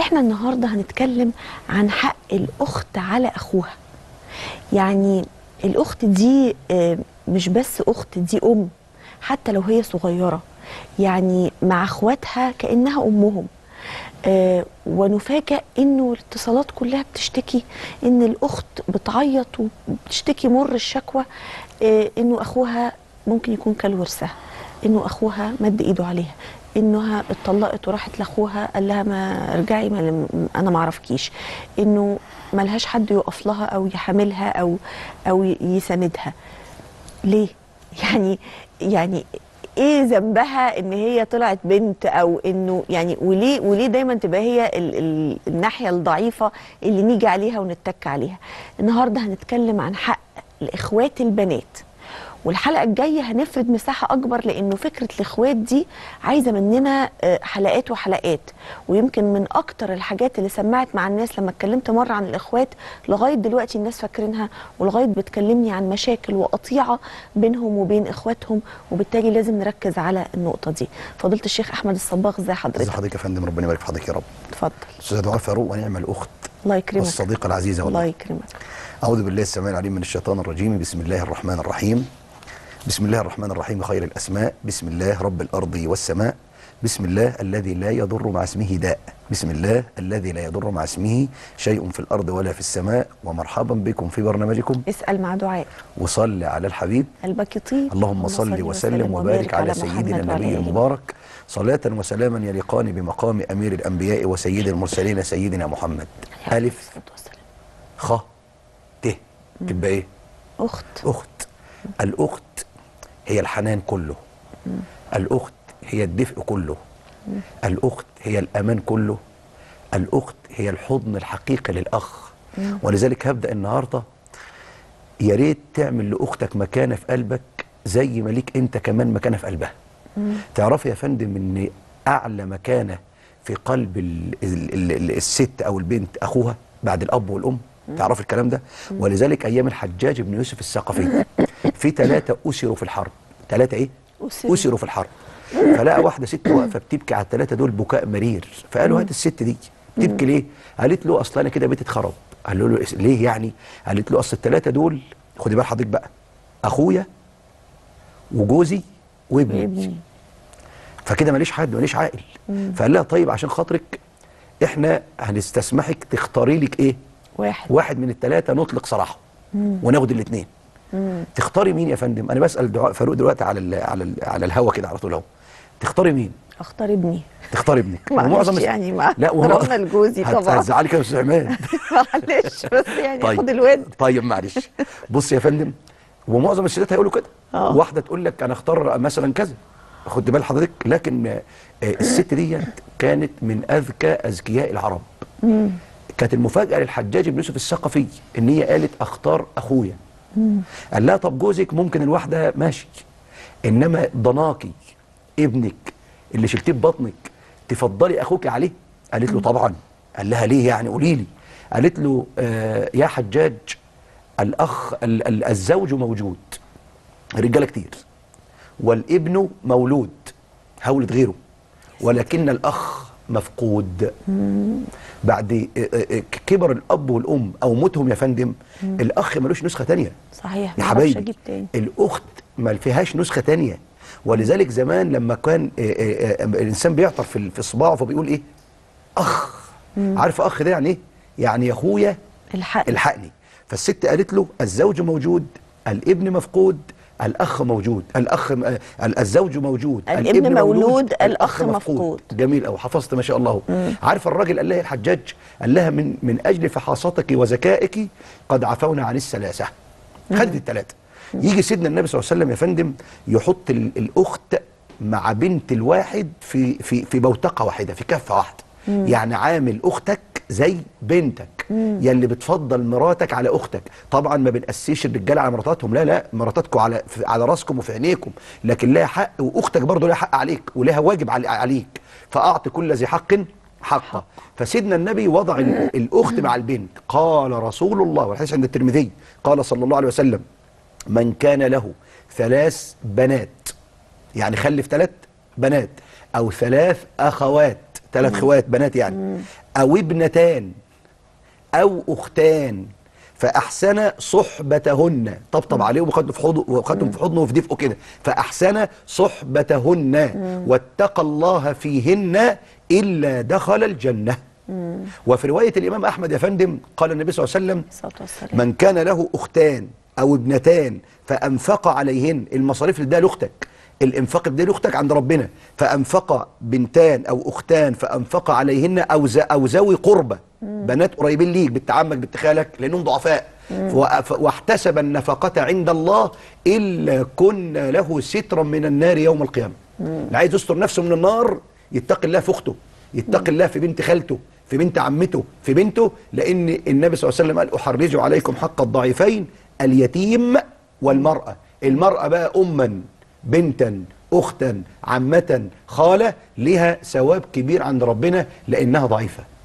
احنا النهارده هنتكلم عن حق الاخت على اخوها. يعني الاخت دي مش بس اخت، دي ام حتى لو هي صغيره، يعني مع اخواتها كانها امهم. ونفاجأ انه الاتصالات كلها بتشتكي ان الاخت بتعيط وبتشتكي مر الشكوى، انه اخوها ممكن يكون كل ورثها، انه اخوها مد ايده عليها، انها اتطلقت وراحت لاخوها قال لها ما ارجعي، انا ما اعرفكيش، انه ملهاش حد يقف لها او يحاملها او يساندها. ليه؟ يعني ايه ذنبها ان هي طلعت بنت، او انه يعني وليه دايما تبقى هي الناحيه الضعيفه اللي نيجي عليها ونتك عليها؟ النهارده هنتكلم عن حق الاخوات البنات، والحلقه الجايه هنفرد مساحه اكبر، لانه فكره الاخوات دي عايزه مننا حلقات وحلقات. ويمكن من اكتر الحاجات اللي سمعت مع الناس لما اتكلمت مره عن الاخوات، لغايه دلوقتي الناس فاكرينها، ولغايه بتكلمني عن مشاكل وقطيعه بينهم وبين اخواتهم، وبالتالي لازم نركز على النقطه دي. فضيله الشيخ احمد الصباغ، ازي حضرتك؟ ازي حضرتك يا فندم، ربنا يبارك في حضرتك يا رب. اتفضل. استاذه دعاء فاروق، ونعم الاخت. الله يكرمك. والصديقه العزيزه والله. الله يكرمك. اعوذ بالله السميع العليم من الشيطان الرجيم. بسم الله الرحمن الرحيم. بسم الله الرحمن الرحيم، خير الأسماء. بسم الله رب الأرض والسماء. بسم الله الذي لا يضر مع اسمه داء. بسم الله الذي لا يضر مع اسمه شيء في الأرض ولا في السماء. ومرحبا بكم في برنامجكم اسأل مع دعاء. وصل على الحبيب قلبك يطيب. اللهم صل وسلم وبارك على سيدنا النبي المبارك، صلاة وسلاما يليقان بمقام أمير الأنبياء وسيد المرسلين سيدنا محمد. ألف خ ت تبقى إيه؟ أخت. أخت. الأخت هي الحنان كله. الأخت هي الدفء كله. الأخت هي الأمان كله. الأخت هي الحضن الحقيقي للأخ. ولذلك هبدأ النهاردة، يا ريت تعمل لأختك مكانة في قلبك زي ما ليك أنت كمان مكانة في قلبها. تعرفي يا فندم إن أعلى مكانة في قلب الست أو البنت أخوها بعد الأب والأم. تعرف الكلام ده؟ ولذلك أيام الحجاج بن يوسف الثقفي في 3 أسروا في الحرب. 3 إيه؟ أسروا في الحرب. فلقى واحدة ست واقفة بتبكي على ال3 دول بكاء مرير، فقالوا هات الست دي بتبكي ليه؟ قالت له أصل أنا كده بيتي اتخرب. قال له ليه يعني؟ قالت له أصل ال3 دول، خدي بال حضرتك بقى، أخويا وجوزي وابني، فكده ماليش حد، ماليش عائل. فقال لها طيب عشان خاطرك احنا هنستسمحك تختاري لك ايه؟ واحد من ال3 نطلق سراحه وناخد الاثنين. تختاري مين يا فندم؟ انا بسال دعاء فاروق دلوقتي على الهوا كده على طول اهو. تختاري مين؟ اختار ابني. تختاري ابنك. ومعظم يعني مع احترامنا لجوزي طبعا. هتزعلي يا استاذ عماد. معلش بس يعني طيب. خد الواد. طيب معلش. بص يا فندم، ومعظم الستات هيقولوا كده. واحده تقول لك انا اختار مثلا كذا، خد بال حضرتك، لكن الست دي كانت من اذكياء العرب. كانت المفاجأة للحجاج بن يوسف الثقفي ان هي قالت اختار اخويا. قال لها طب جوزك ممكن الواحدة ماشي، انما ضناكي ابنك اللي شلتيه ببطنك تفضلي اخوك عليه؟ قالت له طبعا. قال لها ليه يعني؟ قولي لي. قالت له يا حجاج، الاخ الزوج موجود، رجاله كتير، والابن مولود هولد غيره، ولكن الاخ مفقود. بعد كبر الاب والام او موتهم يا فندم، الاخ ملوش نسخه تانية. صحيح يا حبايبي، الاخت ما فيهاش نسخه تانية. ولذلك زمان لما كان الانسان بيعطر في صباعه فبيقول ايه؟ اخ. عارف اخ ده يعني ايه؟ يعني يا اخويا الحقني. فالست قالت له الزوج موجود، الابن مفقود، الأخ موجود، الزوج موجود، الابن مولود، الأخ مفقود. جميل أوي، حفظت ما شاء الله. عارف الراجل قال لها الحجاج؟ قال لها من أجل فحاصتك وذكائك قد عفونا عن الثلاثة. خدت ال3. يجي سيدنا النبي صلى الله عليه وسلم يا فندم يحط الأخت مع بنت الواحد في بوتقة واحدة، في كفة واحدة. يعني عامل أختك زي بنتك، يلي بتفضل مراتك على اختك. طبعا ما بنقسيش الرجاله على مراتاتهم، لا، مراتاتكم على راسكم وفي عينيكم، لكن لها حق، واختك برضه لها حق عليك ولها واجب عليك. فاعطي كل ذي حق حقه. فسيدنا النبي وضع الاخت مع البنت. قال رسول الله، والحديث عند الترمذي، قال صلى الله عليه وسلم: من كان له 3 بنات، يعني خلف 3 بنات، او 3 اخوات 3 خوات بنات يعني، أو ابنتان أو أختان فأحسن صحبتهن، طبطب عليهم وخدهم في حضنه وفي دفئه كده، فأحسن صحبتهن واتقى الله فيهن إلا دخل الجنة. وفي رواية الإمام أحمد يا فندم قال النبي صلى الله عليه وسلم: من كان له أختان أو ابنتان فأنفق عليهن، المصاريف اللي اداها لأختك، الإنفاق اللي اداها لأختك عند ربنا، فأنفق بنتان أو أختان فأنفق عليهن أو ذوي قربة، بنات قريبين ليك، بنت عمك بنت خالك لأنهم ضعفاء، واحتسب النفقة عند الله إلا كنا له سترا من النار يوم القيامة. اللي عايز يستر نفسه من النار يتقي الله في أخته، يتقي الله في بنت خالته، في بنت عمته، في بنته، لأن النبي صلى الله عليه وسلم قال: أحرج عليكم حق الضعيفين اليتيم والمرأة. المرأة بقى أما بنتا أختا عمة خالة لها ثواب كبير عند ربنا لأنها ضعيفة.